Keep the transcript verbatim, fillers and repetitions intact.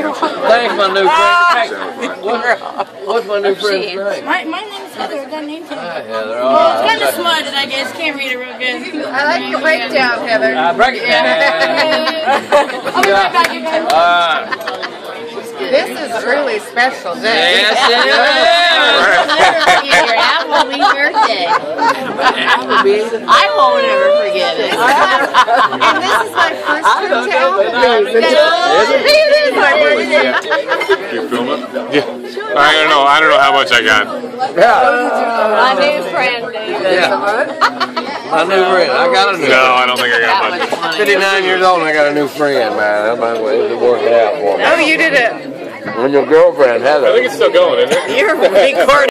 Thanks, my new friend. What's, what's my new friend's name? My, my name's Heather. I got a name for Hi, you. Heather. Well, it's kind of smudged, I guess. Can't read it real good. I like your breakdown, Heather. Uh, break it down. I'll be right back, you guys. Uh, This is really special day. yes, it Your Applebee birthday. is. I won't ever forget it. And this is my first trip to Applebee. It is my birthday. You film it? Yeah. I don't know. I don't know how much I got. My new friend, David. Yeah. My new friend. I got a new No, I don't think I got much. fifty-nine years old and I got a new friend, man. That might be working out for me. Oh, you did it. And your girlfriend, Heather. I think it's still going, isn't it? You're recording.